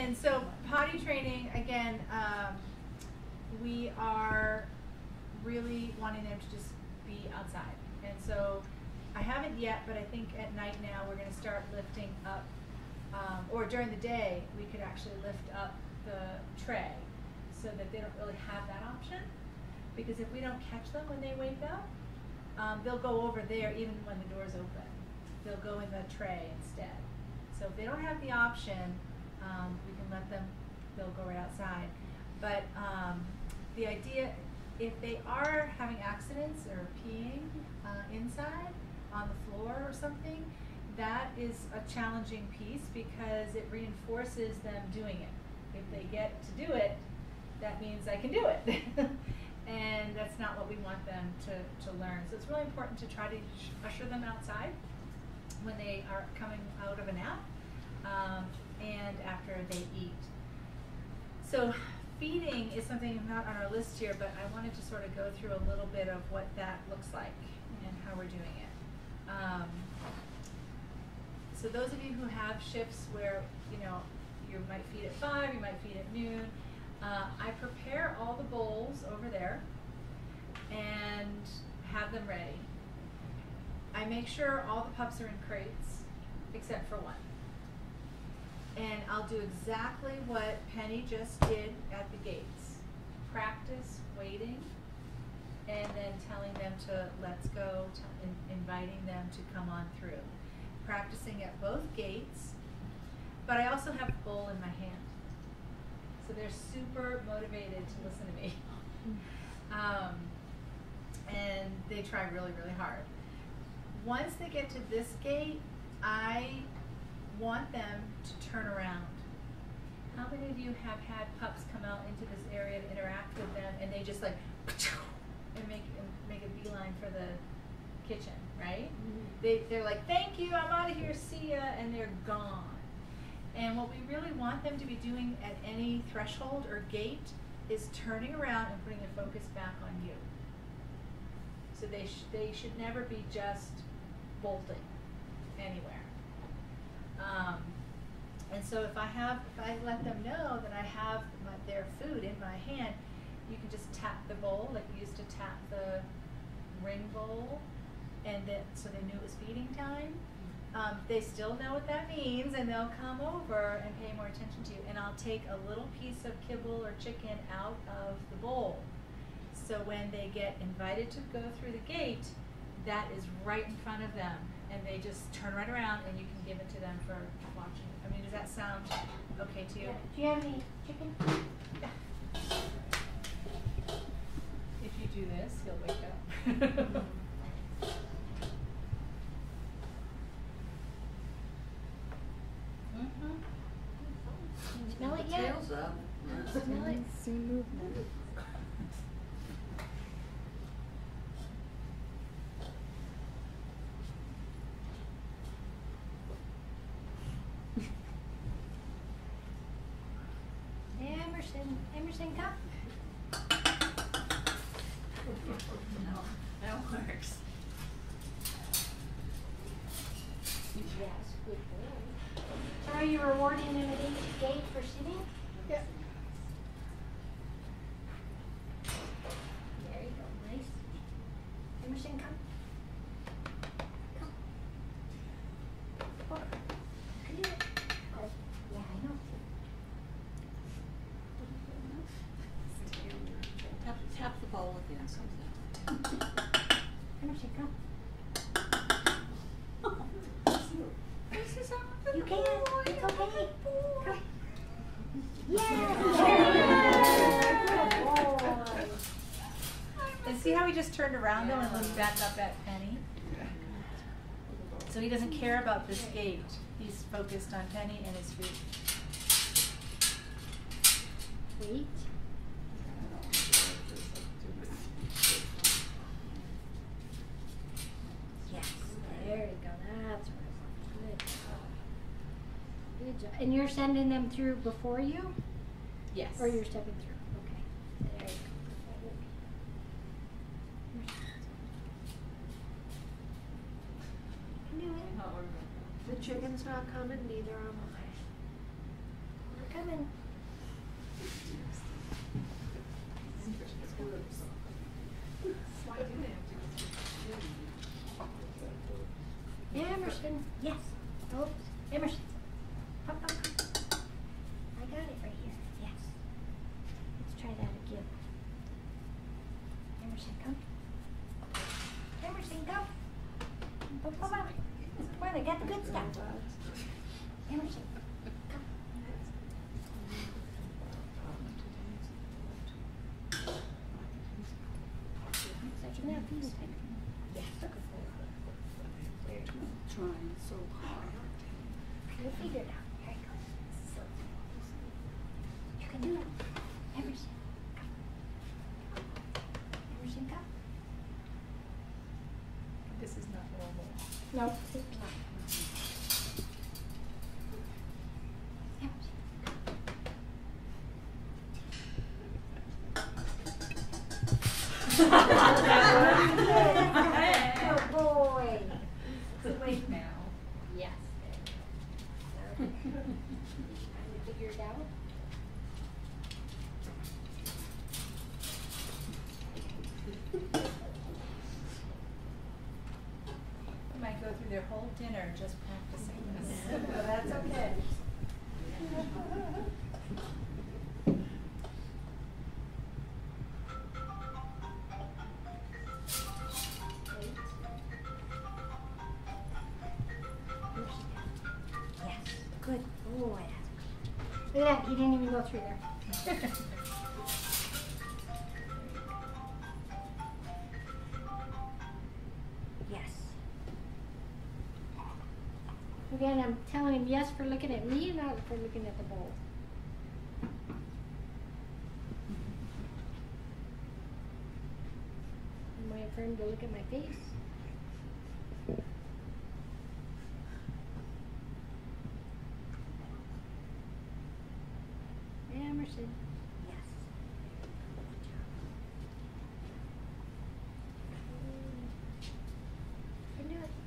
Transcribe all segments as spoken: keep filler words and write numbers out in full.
And so potty training, again, um, we are really wanting them to just be outside. And so I haven't yet, but I think at night now we're going to start lifting up, um, or during the day we could actually lift up the tray so that they don't really have that option. Because if we don't catch them when they wake up, um, they'll go over there even when the door's open. They'll go in the tray instead. So if they don't have the option, um, we can let them, they'll go right outside. But um, the idea, if they are having accidents or peeing uh, inside on the floor or something, that is a challenging piece because it reinforces them doing it. If they get to do it, that means I can do it. And that's not what we want them to, to learn. So it's really important to try to usher them outside when they are coming out of a nap um, and after they eat. So feeding is something not on our list here, but I wanted to sort of go through a little bit of what that looks like and how we're doing it. Um, so those of you who have shifts where, you know, you might feed at five, you might feed at noon, uh, I prepare all the bowls over there and have them ready. I make sure all the pups are in crates, except for one. And I'll do exactly what Penny just did at the gates. Practice waiting, and then telling them to let's go, in, inviting them to come on through. Practicing at both gates, but I also have the bowl in my hand. So they're super motivated to listen to me. Um, and they try really, really hard. Once they get to this gate, I want them to turn around. How many of you have had pups come out into this area to interact with them and they just like and make and make a beeline for the kitchen, right? Mm-hmm. They, they're like, thank you, I'm out of here, see ya, and they're gone. And what we really want them to be doing at any threshold or gate is turning around and putting their focus back on you. So they, sh they should never be just bolting anywhere. Um, and so if I have, if I let them know that I have my, their food in my hand, you can just tap the bowl like you used to tap the ring bowl, and then so they knew it was feeding time. Um, they still know what that means, and they'll come over and pay more attention to you. And I'll take a little piece of kibble or chicken out of the bowl. So when they get invited to go through the gate, that is right in front of them. And they just turn right around and you can give it to them for watching. I mean, does that sound okay to you? Yeah. Do you have any chicken? Yeah. If you do this, he'll wake up. Mm-hmm. Smell it yet? Tails up. Smell it? Soon movement. Emerson, Emerson, come. No, that works. Yes, good boy. So are you rewarding him at each gate for sitting? Yeah. There you go, nice. Emerson, come. Come. Oh, you can do it. Oh, yeah, I know. Tap, tap the bowl again sometime. Emerson, come. This is our You can. It's okay. Come. Yeah. Good boy. And see how he just turned around though and looked back up at Penny? So he doesn't care about this gate. He's focused on Penny and his food. Wait. Yes. There you go. That's what I want. Good job. Good job. And you're sending them through before you? Yes. Or you're stepping through? Okay. There you go. You can do it. The chicken's not coming, neither am I. coming. Emerson, yes. Oops, Emerson. Up, up, up. I got it right here. Yes. Let's try that again. Emerson, come. Emerson, come. Come, come on. Come on, I got the good stuff. Emerson, come. Such a nice piece. Yes. Trying so hard. You'll figure it out. Here you go. You can do it. Emerson, come. Emerson, come. This is not normal. No, it's not. Oh boy. Wait now. Yes. Trying to figure it out. You might go through their whole dinner just practicing this. But that's okay. Yes. Good boy. Look at that. He didn't even go through there. Yes. Again, I'm telling him yes for looking at me and not for looking at the bowl. I'm waiting for him to look at my face. Emerson. Yes. You can do it.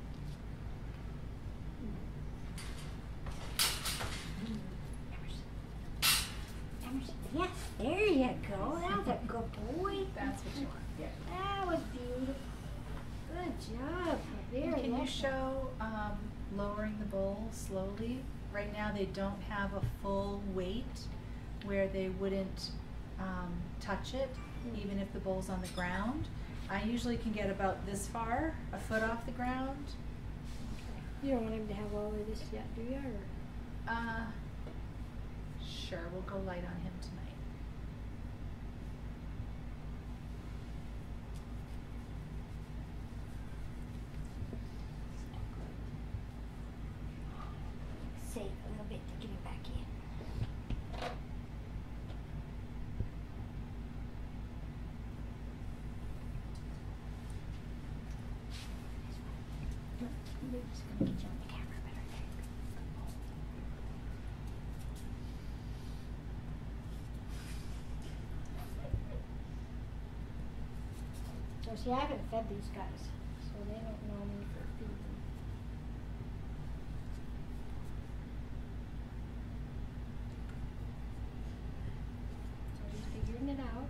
Emerson. Emerson. Yes, there you go. That was a good boy. That's what you want. Yeah. That was beautiful. Good job. Very Can you well. show um, lowering the bowl slowly? Right now they don't have a full weight where they wouldn't um, touch it, Mm. even if the bowl's on the ground. I usually can get about this far, a foot off the ground. You don't want him to have all of this yet, do you? Or? Uh, sure, we'll go light on him tonight. Save a little bit to get him back in. We're just gonna get you on the camera better. So see, I haven't fed these guys, so they don't know me for feeding. So he's figuring it out.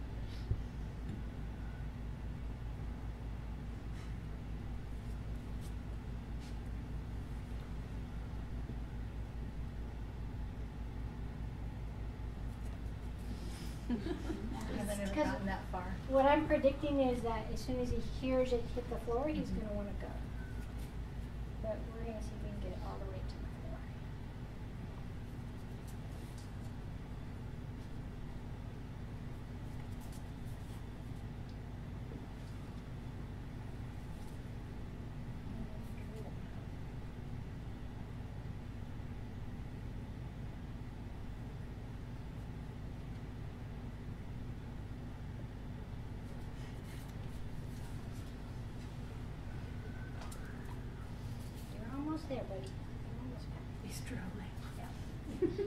I haven't ever 'Cause gotten that far. What I'm predicting is that as soon as he hears it hit the floor, he's Mhm. gonna wanna go. But we're gonna see if we can get it all the way to the floor. You're almost there, buddy. You're almost there. He's drooling. Yeah.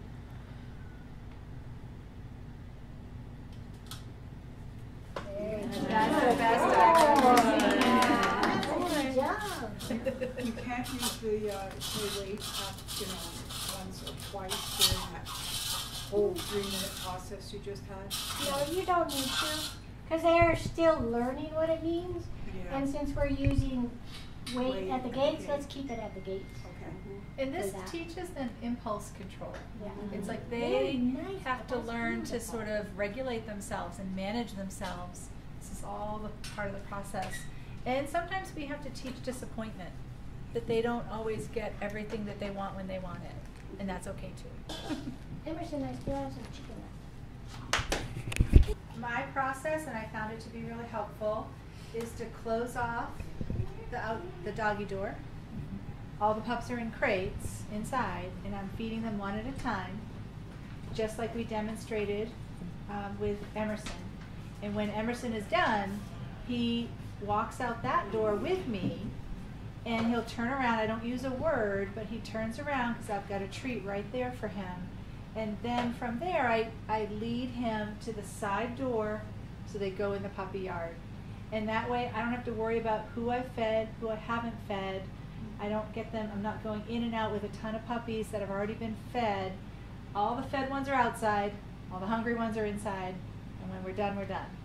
There you go. That's the best I Yeah. can do. Good job. You can't use the, uh, the weight up, you know, once or twice during that whole three-minute process you just had? No, you don't need to, because they are still learning what it means. Yeah. And since we're using wait Wait at the at the gates, gate. let's keep it at the gates. Okay. And this For that. teaches them impulse control. Yeah. It's like Very they nice, have to that's learn to beautiful. sort of regulate themselves and manage themselves. This is all the part of the process. And sometimes we have to teach disappointment, that they don't always get everything that they want when they want it. And that's okay too. Emerson, I still have some chicken left. My process, and I found it to be really helpful, is to close off the out, the doggy door. All the pups are in crates inside, and I'm feeding them one at a time, just like we demonstrated um, with Emerson. And when Emerson is done, he walks out that door with me, and he'll turn around. I don't use a word, but he turns around because I've got a treat right there for him. And then from there, I, I lead him to the side door so they go in the puppy yard. And that way, I don't have to worry about who I fed, who I haven't fed. I don't get them, I'm not going in and out with a ton of puppies that have already been fed. All the fed ones are outside, all the hungry ones are inside, and when we're done, we're done.